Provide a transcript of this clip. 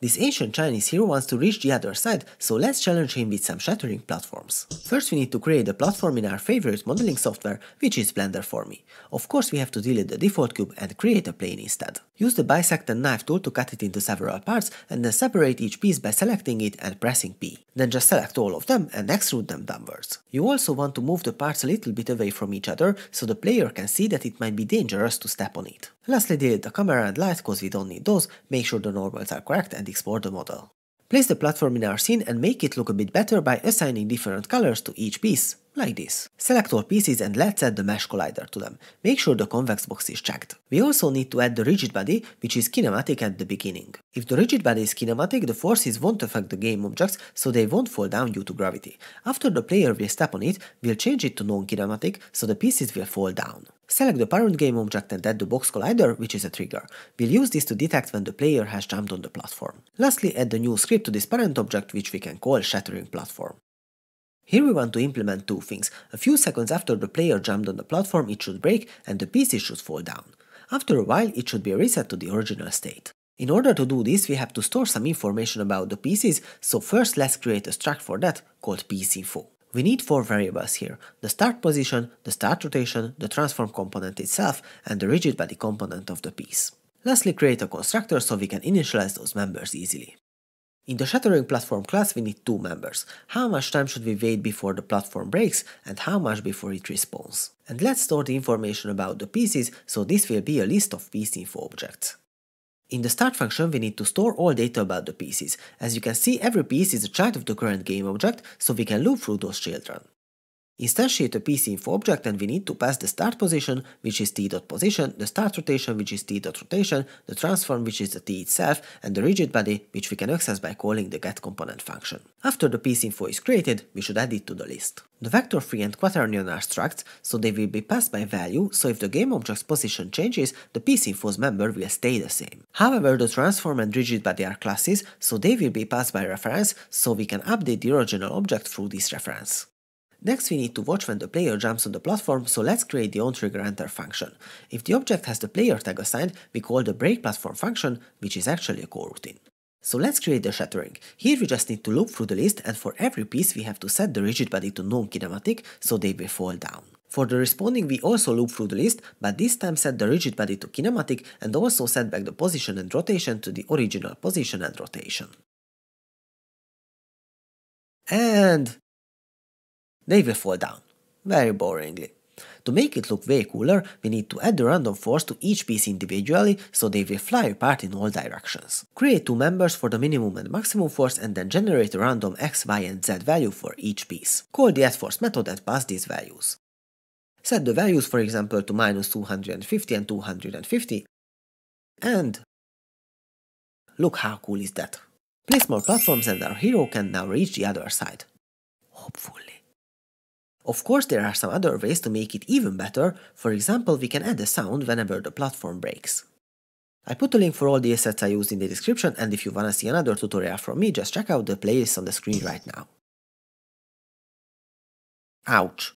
This ancient Chinese hero wants to reach the other side, so let's challenge him with some shattering platforms. First we need to create a platform in our favorite modeling software, which is Blender for me. Of course we have to delete the default cube and create a plane instead. Use the bisect and knife tool to cut it into several parts and then separate each piece by selecting it and pressing P. Then just select all of them and extrude them downwards. You also want to move the parts a little bit away from each other so the player can see that it might be dangerous to step on it. Lastly, delete the camera and light cause we don't need those, make sure the normals are correct and export the model. Place the platform in our scene and make it look a bit better by assigning different colors to each piece, like this. Select all pieces and let's add the mesh collider to them. Make sure the convex box is checked. We also need to add the rigid body, which is kinematic at the beginning. If the rigid body is kinematic, the forces won't affect the game objects, so they won't fall down due to gravity. After the player will step on it, we'll change it to non-kinematic, so the pieces will fall down. Select the parent game object and add the box collider, which is a trigger. We'll use this to detect when the player has jumped on the platform. Lastly, add the new script to this parent object, which we can call Shattering platform. Here we want to implement two things. A few seconds after the player jumped on the platform, it should break and the pieces should fall down. After a while, it should be reset to the original state. In order to do this, we have to store some information about the pieces, so first let's create a struct for that called pieceinfo. We need 4 variables here: the start position, the start rotation, the transform component itself, and the rigid body component of the piece. Lastly, create a constructor so we can initialize those members easily. In the Shattering platform class we need 2 members. How much time should we wait before the platform breaks and how much before it respawns. And let's store the information about the pieces, so this will be a list of pieceinfo objects. In the start function we need to store all data about the pieces. As you can see, every piece is a child of the current game object, so we can loop through those children. Instantiate a pieceinfo object and we need to pass the start position, which is t.position, the start rotation, which is t.rotation, the transform, which is the t itself, and the rigid body, which we can access by calling the getComponent function. After the pieceinfo is created, we should add it to the list. The vector3 and quaternion are structs, so they will be passed by value, so if the game object's position changes, the pieceinfo's member will stay the same. However, the transform and rigid body are classes, so they will be passed by reference, so we can update the original object through this reference. Next we need to watch when the player jumps on the platform, so let's create the onTriggerEnter function. If the object has the player tag assigned, we call the breakPlatform function, which is actually a coroutine. So let's create the shattering. Here we just need to loop through the list, and for every piece we have to set the rigid body to non-kinematic, so they will fall down. For the respawning we also loop through the list, but this time set the rigid body to kinematic and also set back the position and rotation to the original position and rotation. And they will fall down, very boringly. To make it look way cooler, we need to add the random force to each piece individually, so they will fly apart in all directions. Create 2 members for the minimum and maximum force and then generate a random x, y and z value for each piece. Call the addForce method and pass these values. Set the values, for example, to -250 and 250, and look how cool is that. Place more platforms and our hero can now reach the other side. Hopefully. Of course, there are some other ways to make it even better. For example, we can add a sound whenever the platform breaks. I put a link for all the assets I used in the description, and if you wanna see another tutorial from me, just check out the playlist on the screen right now. Ouch!